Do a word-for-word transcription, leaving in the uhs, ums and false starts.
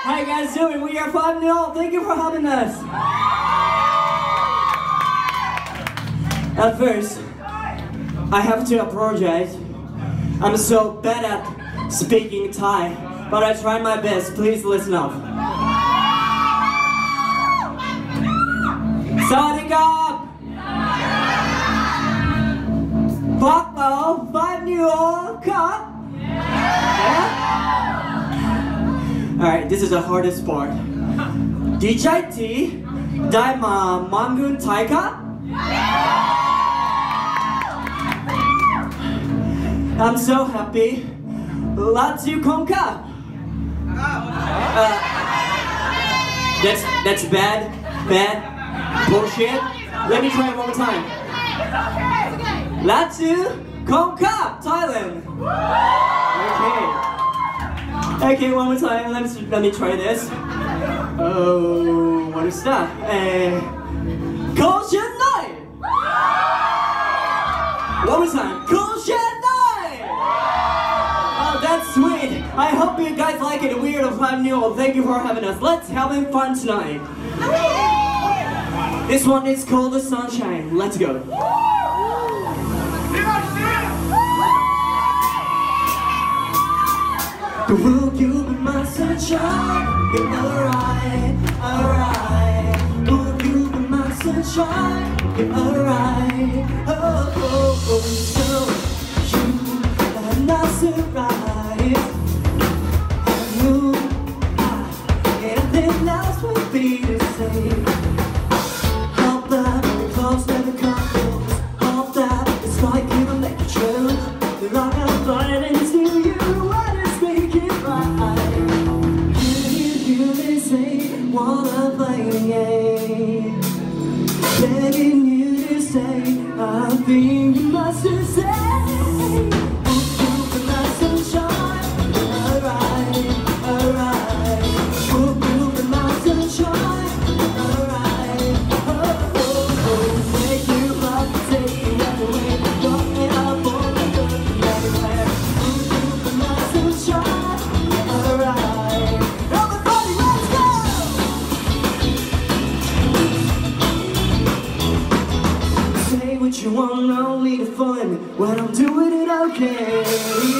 How you guys doing? We are five nil. Thank you for having us. At first, I have to apologize. I'm so bad at speaking Thai, but I tried my best. Please listen up. Sawadee-krap! พวกเรา five nil ครับ Yeah? Alright, this is the hardest part. ดีใจที่ได้มามาเมืองไทยครับ I'm so happy. Lots you come up. Uh, that's that's bad, bad, bullshit. Let me try it one more time. Lots you come up, Thailand. Okay. Okay, one more time. Let me let me try this. Oh, what is that? Uh, Caution night. One more time. Caution night. Oh, that's sweet. I hope you guys like it. Weird of five nil. Thank you for having us. Let's have fun tonight. This one is called The Sunshine. Let's go. Will you be my sunshine? Yeah, alright, alright. Will you be my sunshine? Yeah, alright. Oh, oh, oh. So you are not surprised. I knew anything else would be the same. Hope that the close never come close. Hope that it's like you will make it true. You're not gonna find it until you. Wanna play the game, begging you to say I think you must have said, won't you be my sunshine? Alright, alright. Won't you be my sunshine? Alright. Oh, oh, oh. Make you love to take you away, walking up on the good everywhere. Won't you be my sunshine? Alright. Everybody, let's go! What you want, I'll lead the fun when I'm doing it okay.